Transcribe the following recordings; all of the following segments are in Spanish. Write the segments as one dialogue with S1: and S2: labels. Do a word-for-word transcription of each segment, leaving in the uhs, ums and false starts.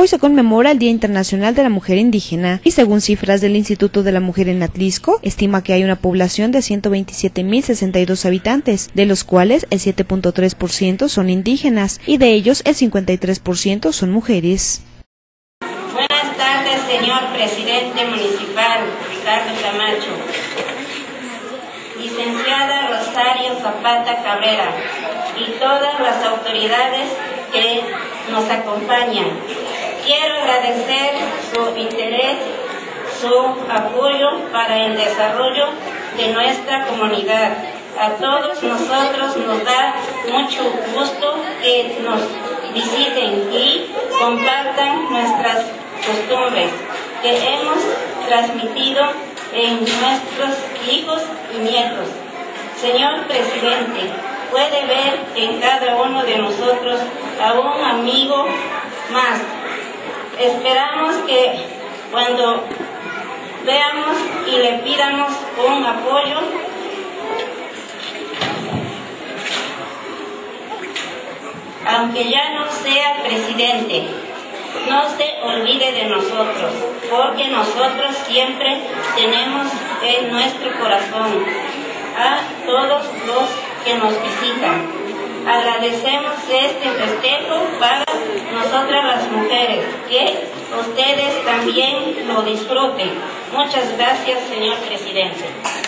S1: se conmemora el Día Internacional de la Mujer Indígena y según cifras del Instituto de la Mujer en Atlisco, estima que hay una población de ciento veintisiete mil sesenta y dos habitantes, de los cuales el siete punto tres por ciento son indígenas y de ellos el cincuenta y tres por ciento son mujeres.
S2: Buenas tardes, señor presidente municipal Ricardo Camacho, licenciada Rosario Zapata Cabrera y todas las autoridades que nos acompañan. Quiero agradecer su interés, su apoyo para el desarrollo de nuestra comunidad. A todos nosotros nos da mucho gusto que nos visiten y compartan nuestras costumbres que hemos transmitido en nuestros hijos y nietos. Señor presidente, puede ver en cada uno de nosotros a un amigo más. Esperamos que cuando veamos y le pidamos un apoyo, aunque ya no sea presidente, no se olvide de nosotros, porque nosotros siempre tenemos en nuestro corazón a todos los que nos visitan. Agradecemos este festejo para nosotras las mujeres, que ustedes también lo disfruten. Muchas gracias, señor presidente.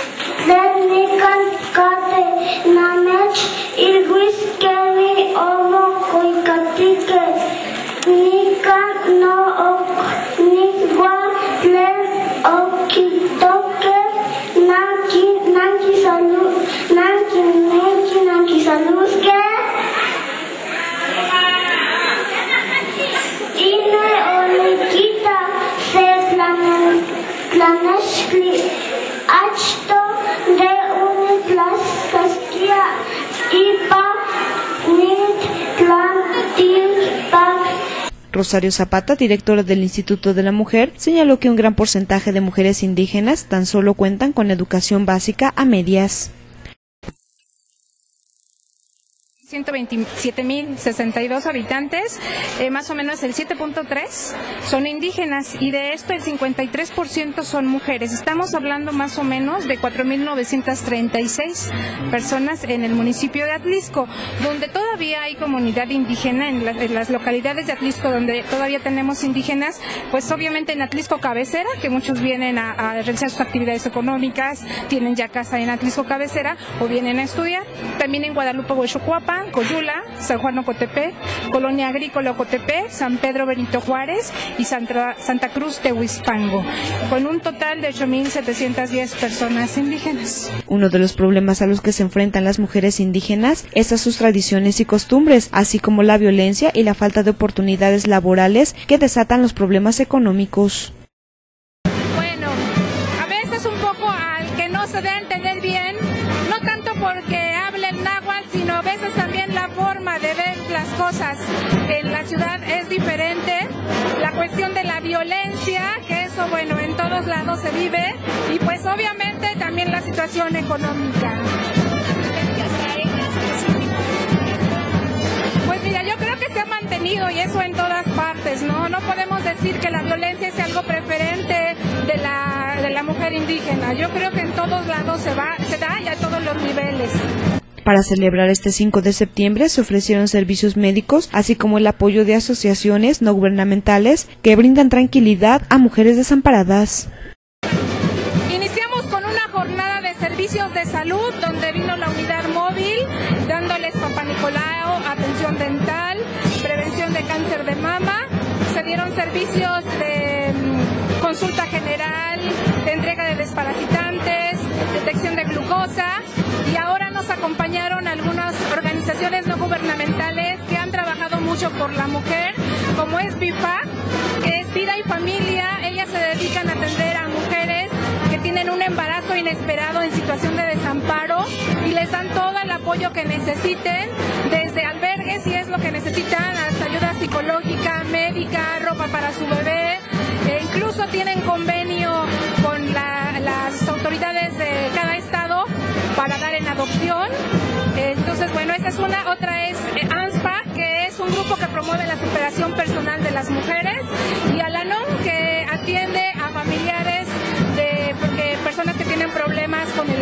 S1: Rosario Zapata, directora del Instituto de la Mujer, señaló que un gran porcentaje de mujeres indígenas tan solo cuentan con educación básica a medias.
S3: ciento veintisiete mil sesenta y dos habitantes, eh, más o menos el siete punto tres son indígenas y de esto el cincuenta y tres por ciento son mujeres. Estamos hablando más o menos de cuatro mil novecientas treinta y seis personas en el municipio de Atlisco, donde todavía hay comunidad indígena, en, la, en las localidades de Atlisco donde todavía tenemos indígenas, pues obviamente en Atlisco Cabecera, que muchos vienen a, a realizar sus actividades económicas, tienen ya casa en Atlisco Cabecera o vienen a estudiar, también en Guadalupe, Huechocuapa, Coyula, San Juan Ocotepec, Colonia Agrícola Ocotepec, San Pedro Benito Juárez y Santa, Santa Cruz Tehuispango, con un total de ocho mil setecientas diez personas indígenas.
S1: Uno de los problemas a los que se enfrentan las mujeres indígenas es a sus tradiciones y costumbres, así como la violencia y la falta de oportunidades laborales que desatan los problemas económicos.
S3: Bueno, a veces un poco al que no se dé a entender bien, no tanto porque hablen náhuatl, sino a veces también la forma de ver las cosas en la ciudad es diferente. La cuestión de la violencia, que eso, bueno, en todos lados se vive, y pues obviamente también la situación económica. Pues mira, yo creo que se ha mantenido, y eso en todas partes, ¿no? No podemos decir que la violencia es algo preferente de la, de la mujer indígena. Yo creo que en todos lados se, va, se da y a todos los niveles.
S1: Para celebrar este cinco de septiembre se ofrecieron servicios médicos, así como el apoyo de asociaciones no gubernamentales que brindan tranquilidad a mujeres desamparadas.
S3: Iniciamos con una jornada de servicios de salud, donde vino la unidad móvil, dándoles Papá Nicolau, atención dental, prevención de cáncer de mama. Se dieron servicios de um, consulta general, de entrega de desparasitantes, detección de glucosa, y ahora nos acompañaron algunas organizaciones no gubernamentales que han trabajado mucho por la mujer, como es B I F A, que es Vida y Familia. Ellas se dedican a atender a mujeres que tienen un embarazo inesperado en situación de desamparo y les dan todo el apoyo que necesiten, desde albergues si es lo que necesitan, hasta ayuda psicológica, médica, ropa para su bebé, e incluso tienen convenio con la, las autoridades de cada estado para dar en adopción. Entonces, bueno, esta es una, otra es ANSPA, que es un grupo que promueve la superación personal de las mujeres.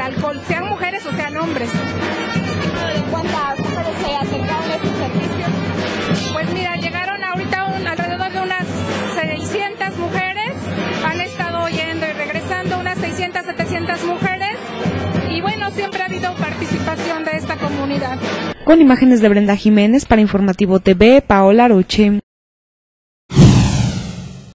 S3: alcohol, sean mujeres o sean hombres.
S4: ¿Cuántas mujeres se acercaron a estos servicios?
S3: Pues mira, llegaron ahorita un, alrededor de unas seiscientas mujeres, han estado yendo y regresando unas seiscientas, setecientas mujeres, y bueno, siempre ha habido participación de esta comunidad.
S1: Con imágenes de Brenda Jiménez para Informativo T V, Paola Roche.